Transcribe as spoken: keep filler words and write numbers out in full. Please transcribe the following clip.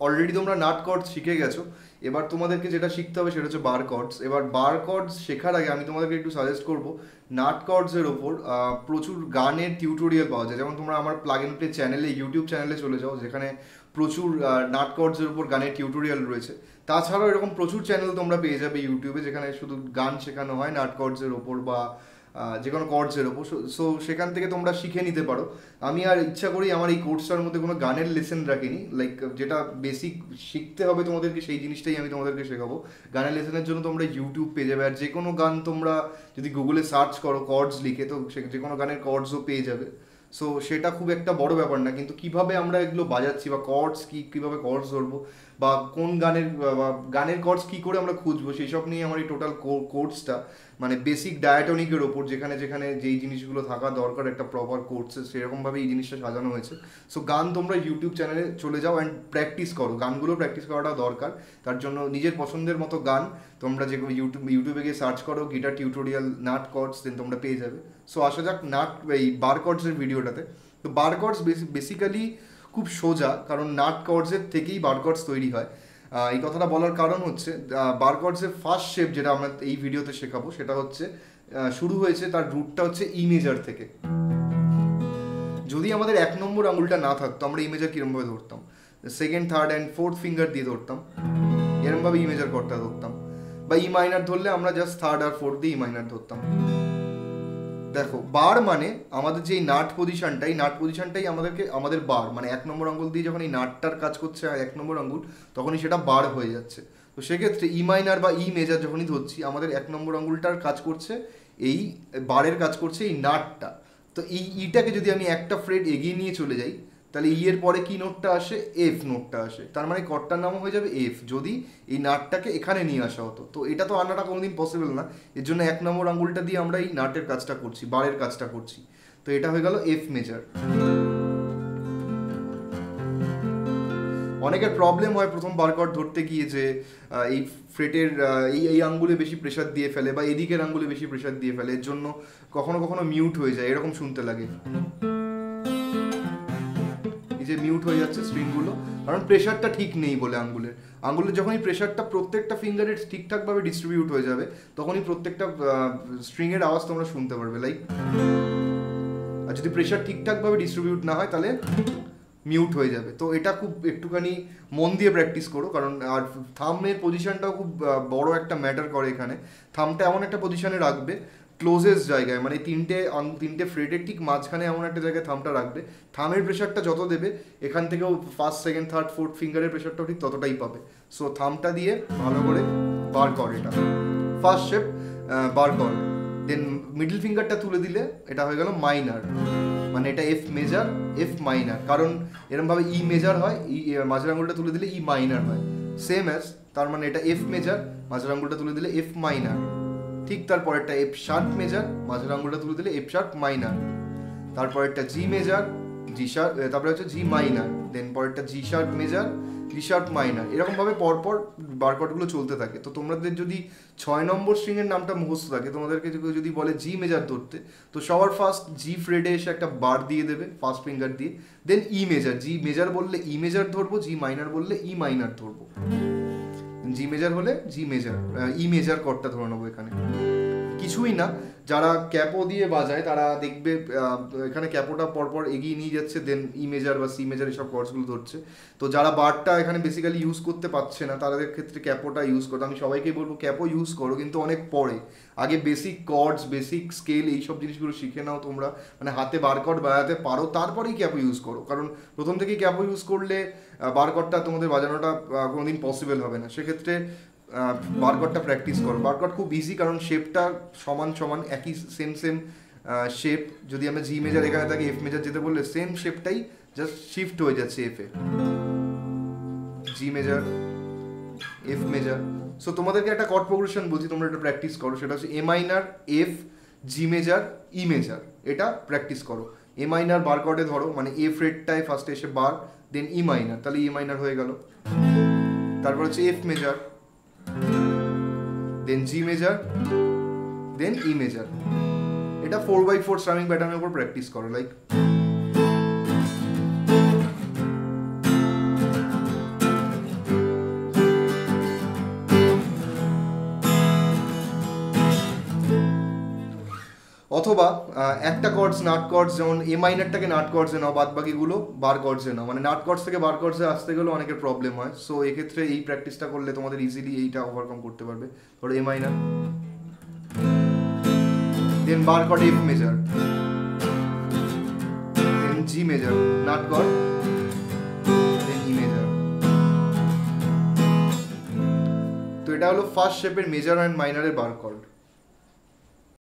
Already তোমরা nut chords শিখে গেছো, এবার তোমাদেরকে যেটা শিখতে হবে সেটা হচ্ছে বার কর্ডস। এবার বার কর্ডস শেখার আগে আমি তোমাদেরকে একটু সাজেস্ট করবো নাট কর্ডসের ওপর প্রচুর গানের টিউটোরিয়াল পাওয়া যায়। যেমন তোমরা আমার প্লাগ এন্ড প্লে চ্যানেলে, ইউটিউব চ্যানেলে চলে যাও, যেখানে প্রচুর নাট কর্ডসের উপর গানের টিউটোরিয়াল রয়েছে। তাছাড়াও এরকম প্রচুর চ্যানেল তোমরা পেয়ে যাবে ইউটিউবে, যেখানে শুধু গান শেখানো হয় নাট কর্ডসের ওপর বা যে কোনো কর্ডসের ওপর। সো সেখান থেকে তোমরা শিখে নিতে পারো। আমি আর ইচ্ছা করি আমার এই কোর্সটার মধ্যে কোনো গানের লেসেন রাখিনি, লাইক যেটা বেসিক শিখতে হবে তোমাদেরকে সেই জিনিসটাই আমি তোমাদেরকে শেখাবো। গানের লেসেনের জন্য তোমরা ইউটিউব পেয়ে যাবে, আর যে কোনো গান তোমরা যদি গুগলে সার্চ করো কর্ডস লিখে, তো সে যে কোনো গানের কর্ডসও পেয়ে যাবে। সো সেটা খুব একটা বড় ব্যাপার না, কিন্তু কিভাবে আমরা এগুলো বাজাচ্ছি বা কর্ডস কি, কীভাবে কর্ডস ধরবো বা কোন গানের গানের কর্ডস কী করে আমরা খুঁজবো, সেই সব নিয়ে আমার এই টোটাল কোর্সটা, মানে বেসিক ডায়াটনিকের ওপর, যেখানে যেখানে যেই জিনিসগুলো থাকা দরকার একটা প্রপার কোর্সে, সেরকমভাবে এই জিনিসটা সাজানো হয়েছে। সো গান তোমরা ইউটিউব চ্যানেলে চলে যাও অ্যান্ড প্র্যাকটিস করো, গানগুলো প্র্যাকটিস করাটা দরকার। তার জন্য নিজের পছন্দের মতো গান তোমরা যে ইউটিউব ইউটিউবে গিয়ে সার্চ করো guitar tutorial nut chords, then তোমরা পেয়ে যাবে। সো আসা যাক নাট এই বার কর্ডসের ভিডিওটাতে। তো বার কর্ডস বেসিক্যালি খুব সোজা, কারণ নাট কর্ডসের থেকেই বার কর্ডস তৈরি হয়। এই কথাটা বলার কারণ হচ্ছে বার কর্ডসের ফার্স্ট শেপ যেটা আমরা এই ভিডিওতে শেখাবো সেটা হচ্ছে শুরু হয়েছে, তার রুটটা হচ্ছে ই মেজার থেকে। যদি আমাদের এক নম্বর আঙুলটা না থাকতো আমরা ই মেজার কিরমভাবে ধরতাম, second third and fourth finger দিয়ে ধরতাম, এরমভাবে ই মেজার কর্ডটা ধরতাম। বা ই মাইনার ধরলে আমরা জাস্ট থার্ড আর ফোর্থ দিয়ে ই মাইনার ধরতাম। দেখো বার মানে আমাদের যে নাট পজিশনটা, এই নাট পজিশনটাই আমাদেরকে আমাদের বার, মানে এক নম্বর আঙ্গুল দিয়ে যখন এই নাটটার কাজ করছে এক নম্বর আঙ্গুল, তখনই সেটা বার হয়ে যাচ্ছে। তো সেক্ষেত্রে ই মাইনার বা ই মেজার যখনই ধরছি, আমাদের এক নম্বর আঙ্গুলটার কাজ করছে এই বারের কাজ করছে এই নাটটা। তো এই ইটাকে যদি আমি একটা ফ্রেড এগিয়ে নিয়ে চলে যাই, তাহলে ই এর পরে কি নোটটা আসে, এফ নোটটা আসে। তার মানে কর্ডটার নামও হয়ে যাবে এফ, যদি এই নাটটাকে এখানে নিয়ে আসা হতো। তো এটা তো আনাটা কোনোদিন পসিবল না, এর জন্য এক নম্বর আঙ্গুলটা দিয়ে আমরা এই নাটের কাজটা করছি, বারের কাজটা করছি। তো এটা হয়ে গেল এফ মেজার। অনেকের প্রবলেম হয় প্রথম বার কর্ড ধরতে গিয়ে, যে এই ফ্রেটের এই এই আঙ্গুলে বেশি প্রেশার দিয়ে ফেলে বা এদিকের আঙ্গুলে বেশি প্রেশার দিয়ে ফেলে, এর জন্য কখনো কখনো মিউট হয়ে যায়, এরকম শুনতে লাগে, এই যে মিউট হয়ে যাচ্ছে স্ট্রিংগুলো, কারণ প্রেশারটা ঠিক নেই বলে আঙ্গুলের। আঙ্গুলের যখনই প্রেশারটা প্রত্যেকটা ফিঙ্গারের ঠিকঠাকভাবে ডিস্ট্রিবিউট হয়ে যাবে, তখনই প্রত্যেকটা স্ট্রিংয়ের আওয়াজ তোমরা শুনতে পারবে লাইক। আর যদি প্রেশার ঠিকঠাকভাবে ডিস্ট্রিবিউট না হয় তাহলে মিউট হয়ে যাবে। তো এটা খুব একটুখানি মন দিয়ে প্র্যাকটিস করো, কারণ আর থামের পজিশনটাও খুব বড় একটা ম্যাটার করে এখানে। থামটা এমন একটা পজিশনে রাখবে ক্লোজেস্ট জায়গায়, মানে তিনটে তিনটে ফ্রেটের ঠিক মাঝখানে এমন একটা জায়গায় থামটা রাখবে। থামের প্রেশারটা যত দেবে এখান থেকেও ফার্স্ট সেকেন্ড থার্ড ফোর্থ ফিঙ্গারের প্রেশারটাও ঠিক ততটাই পাবে। সো থামটা দিয়ে ভালো করে বার কর, এটা ফার্স্ট শেপ বার কর। দেন মিডল ফিঙ্গারটা তুলে দিলে এটা হয়ে গেল মাইনার, মানে এটা এফ মেজার এফ মাইনার, কারণ এরমভাবে ই মেজার হয়, ই মাঝের আঙুলটা তুলে দিলে ই মাইনার হয়, সেম অ্যাজ, তার মানে এটা এফ মেজার, মাঝের আঙুলটা তুলে দিলে এফ মাইনার। ঠিক তারপরেরটা এফ শার্প মেজার, মাঝের আঙুলটা তুলে দিলে এফ শার্প মাইনার। তারপরেরটা জি মেজার, জি শার্প, তারপরে হচ্ছে জি মাইনার, দেন পরেরটা G sharp major, G sharp minor, এরকমভাবে পরপর বারকর্ডগুলো চলতে থাকে। তো তোমাদের যদি ছয় নম্বর স্ট্রিংয়ের নামটা মুখস্থ থাকে, তোমাদেরকে যদি বলে জি মেজার ধরতে, তো সবার ফার্স্ট জি ফ্রেডে এসে একটা বার দিয়ে দেবে ফার্স্ট ফিঙ্গার দিয়ে, দেন ই মেজার, জি মেজার বললে ই মেজার ধরবো, জি মাইনার বললে ই মাইনার ধরবো। জি মেজার হলে জি মেজার, ই মেজার কর্ডটা ধরে নেবো এখানে। কিছুই না, যারা ক্যাপো দিয়ে বাজায় তারা দেখবে এখানে ক্যাপোটা পরপর এগিয়ে নিয়ে যাচ্ছে, দেন ই মেজার বা সি মেজার এসব কর্ডসগুলো ধরছে। তো যারা বারটা এখানে বেসিক্যালি ইউজ করতে পারছে না তাদের ক্ষেত্রে ক্যাপোটা ইউজ করো। আমি সবাইকে বলবো ক্যাপো ইউজ করো, কিন্তু অনেক পরে, আগে বেসিক কর্ডস, বেসিক স্কেল, এইসব জিনিসগুলো শিখে নাও তোমরা, মানে হাতে বার কর্ড বাজাতে পারো, তারপরেই ক্যাপো ইউজ করো। কারণ প্রথম থেকেই ক্যাপো ইউজ করলে বার কর্ডটা তোমাদের বাজানোটা কোনোদিন পসিবল হবে না। সেক্ষেত্রে বার কর্ডটা প্র্যাকটিস করো। বার কর্ড খুব ইজি, কারণ শেপটা সমান সমান, একই সেম সেম শেপ। যদি আমরা জি মেজার এখানে থাকি, এফ মেজার যেতে বললে সেম শেপটাই জাস্ট শিফট হয়ে যাচ্ছে এফে, G major F major. So তোমাদেরকে একটা কর্ড প্রোগ্রেশন বলছি, তোমরা এটা প্র্যাকটিস করো। সেটা হচ্ছে A minor, F, G major, E major, এটা প্র্যাকটিস করো। এ মাইনার বার কর্ডে ধরো, মানে এ ফ্রেটটায় ফার্স্টে এসে বার, দেন ই মাইনার, তাহলে ই মাইনার হয়ে গেল। তারপর হচ্ছে F major, then G major, then E major. এটা ফোর বাই ফোর স্ট্রামিং প্যাটার্নের উপর প্র্যাকটিস করো, লাইক অথবা একটা কর্ডস নাট কর্ডস, যেমন এ মাইনারটাকে নাট কর্ডসে নাও, বাদ বাকিগুলো বার কর্ডসে নাও। মানে নাট কর্ডস থেকে বার কর্ডসে আসতে গেলে অনেকের প্রবলেম হয়। সো এক্ষেত্রে এই প্র্যাকটিসটা করলে তোমাদের ইজিলি এইটা ওভারকাম করতে পারবে। ধরো A minor, then bar chord F major, then G major, nut chord, then E major. তো এটা হলো ফার্স্ট শেপের মেজার অ্যান্ড মাইনারের বার কর্ড।